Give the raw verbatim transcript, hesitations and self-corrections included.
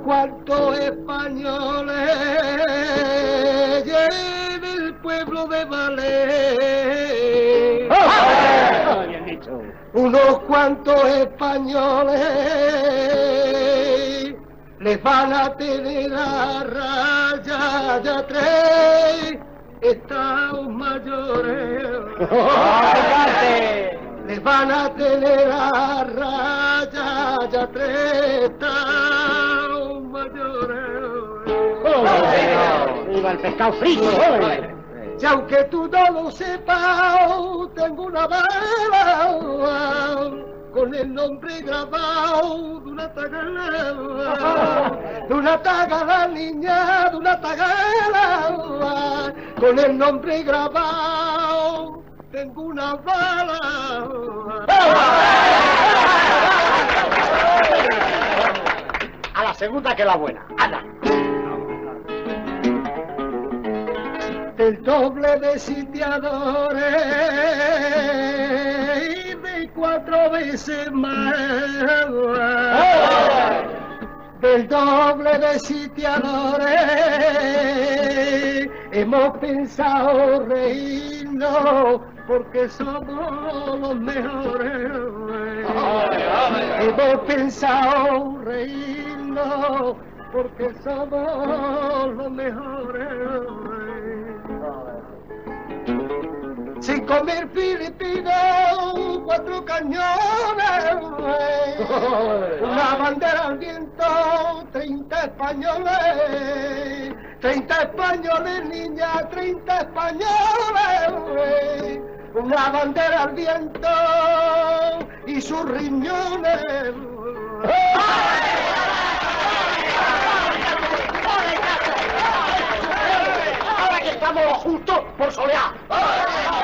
cuantos españoles lleve el pueblo de Valais. ¡Oh! Bien dicho. Unos cuantos españoles les van a tener a raya ya tres estados mayores. Les van a tener a raya ya tres estados mayores. ¡Viva el pescado frito! Y aunque tú no lo sepas, tengo una bala con el nombre grabado de una tagala, de una tagala niña, de una tagala, con el nombre grabado, tengo una bala. A la segunda que la buena. ¡Anda! Del doble de sitiadores y de cuatro veces más. Del doble de sitiadores hemos pensado reírnos porque somos los mejores. Hemos pensado reírnos porque somos los mejores. Sin comer filipinos, cuatro cañones, una bandera al viento, treinta españoles, treinta españoles, niña, treinta españoles, una bandera al viento y sus riñones. Ahora que estamos juntos por solear.